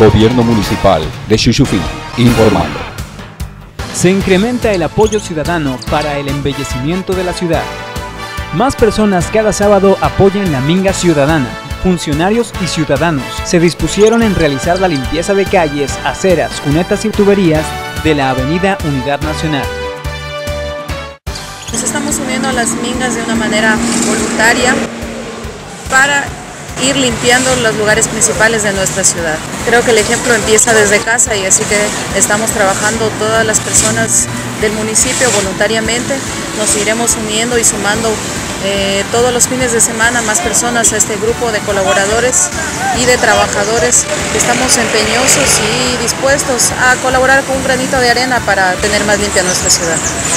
Gobierno Municipal de Chuchufindi, informando. Se incrementa el apoyo ciudadano para el embellecimiento de la ciudad. Más personas cada sábado apoyan la Minga Ciudadana. Funcionarios y ciudadanos se dispusieron en realizar la limpieza de calles, aceras, cunetas y tuberías de la Avenida Unidad Nacional. Nos estamos uniendo a las mingas de una manera voluntaria para ir limpiando los lugares principales de nuestra ciudad. Creo que el ejemplo empieza desde casa y así que estamos trabajando todas las personas del municipio voluntariamente. Nos iremos uniendo y sumando todos los fines de semana más personas a este grupo de colaboradores y de trabajadores que estamos empeñosos y dispuestos a colaborar con un granito de arena para tener más limpia nuestra ciudad.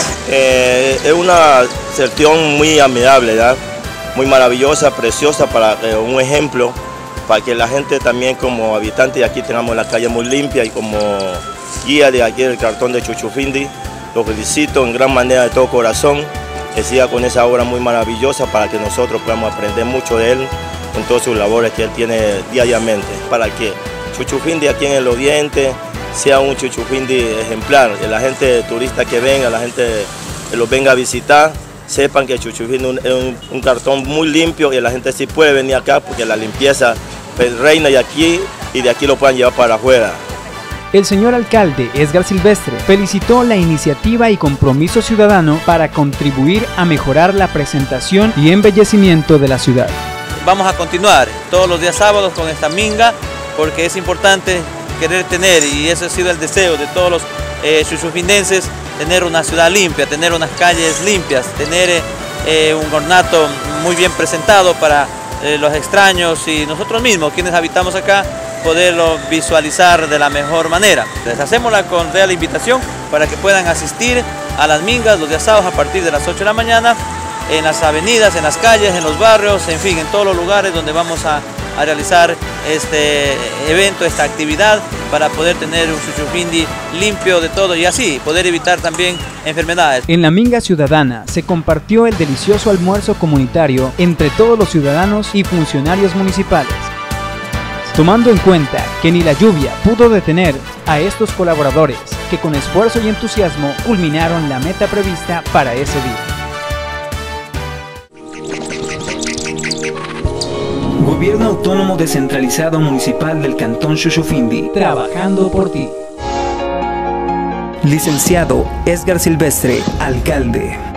Es una gestión muy admirable, ¿verdad? Muy maravillosa, preciosa, para un ejemplo, para que la gente también como habitante de aquí tengamos la calle muy limpia, y como guía de aquí del cartón de Chuchufindi, lo felicito en gran manera de todo corazón, que siga con esa obra muy maravillosa para que nosotros podamos aprender mucho de él en todas sus labores que él tiene diariamente, para que Chuchufindi aquí en el Oriente sea un Chuchufindi ejemplar, que la gente turista que venga, la gente que los venga a visitar, sepan que Chuchufindi es un cartón muy limpio y la gente sí puede venir acá porque la limpieza reina de aquí y de aquí lo puedan llevar para afuera. El señor alcalde Edgar Silvestre felicitó la iniciativa y compromiso ciudadano para contribuir a mejorar la presentación y embellecimiento de la ciudad. Vamos a continuar todos los días sábados con esta minga porque es importante querer tener, y eso ha sido el deseo de todos los chuchufindenses, tener una ciudad limpia, tener unas calles limpias, tener un ornato muy bien presentado para los extraños y nosotros mismos, quienes habitamos acá, poderlo visualizar de la mejor manera. Les hacemos la cordial invitación para que puedan asistir a las mingas los días sábados a partir de las 8 de la mañana, en las avenidas, en las calles, en los barrios, en fin, en todos los lugares donde vamos a realizar este evento, esta actividad, para poder tener un Chuchufindi limpio de todo y así poder evitar también enfermedades. En la Minga Ciudadana se compartió el delicioso almuerzo comunitario entre todos los ciudadanos y funcionarios municipales. Tomando en cuenta que ni la lluvia pudo detener a estos colaboradores que con esfuerzo y entusiasmo culminaron la meta prevista para ese día. Gobierno Autónomo Descentralizado Municipal del Cantón Chuchufindi, trabajando por ti. Licenciado Edgar Silvestre, alcalde.